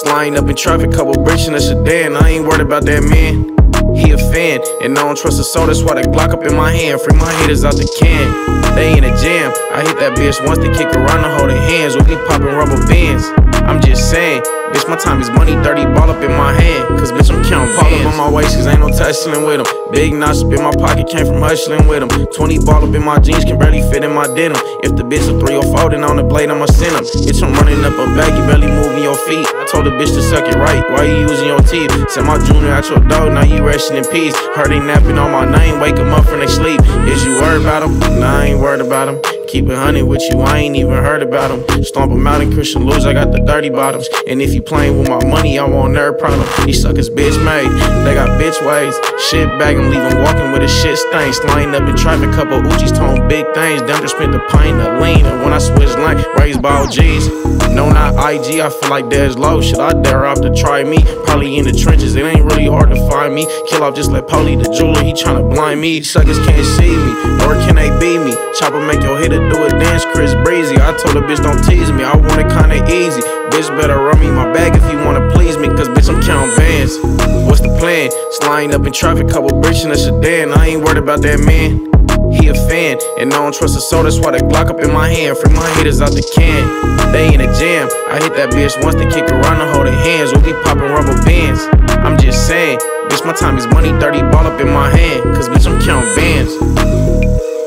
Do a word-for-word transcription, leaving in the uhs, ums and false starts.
Sliding up in traffic, couple bricks in a sedan. I ain't worried about that man. He a fan, and I don't trust a soul, that's why the Glock up in my hand. Free my haters out the can. They in a jam. I hit that bitch once, they kick around and holding hands. We be popping rubber bands. I'm just saying, bitch, my time is money, dirty ball up in my hand. Cause bitch, I'm counting ball up on my waist, cause ain't no tussling with them. Big knots up in my pocket, came from hustling with them. twenty ball up in my jeans, can barely fit in my denim. If the bitch a three oh four, then on the blade, I'ma send him. Bitch, I'm running up a bag, you barely moving your feet. I told the bitch to suck it right, why you using your teeth? Sent my junior out your door, now you resting in peace. Heard they napping on my name, wake them up from they sleep. Is you worried about them? Nah, I ain't worried about them. Keep it honey with you, I ain't even heard about them. Stomp them out in Christian Lose, I got the dirty bottoms. And if you playing with my money, I want nerve problem. These suckers bitch made, they got bitch ways. Shit bag and leave them walking with a shit stain. Sliding up in traffic, couple Uchi's tone big things. Them just spent the pint of lean. And when I switch lane, raised by O Gs. No, not I G, I feel like there's low. Should I dare off to try me? Probably in the trenches, it ain't really hard to find me. Kill off just like Polly the jeweler, he tryna blind me. Suckers can't see me, or can they be me? Chopper make your hitter do a dance, Chris Breezy. I told her bitch don't tease me, I want it kinda easy. Bitch better run me my bag if you wanna please me, cause bitch I'm counting bands. What's the plan? Sliding up in traffic, couple bricks in a sedan. I ain't worried about that man. He a fan, and I don't trust a soul, that's why the Glock up in my hand. Free my haters out the can. They in a jam. I hit that bitch once, they kick around and holding hands. We be popping rubber bands. I'm just saying, bitch, my time is money, dirty ball up in my hand. Cause bitch, I'm counting bands.